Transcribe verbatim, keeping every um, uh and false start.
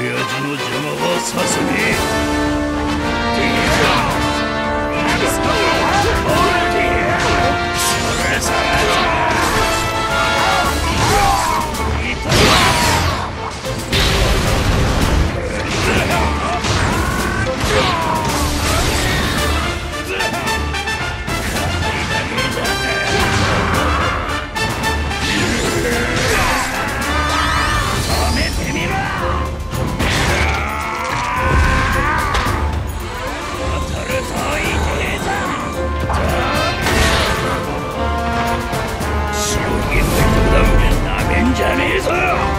親父の邪魔はさせねえ。なめんじゃねえぞ。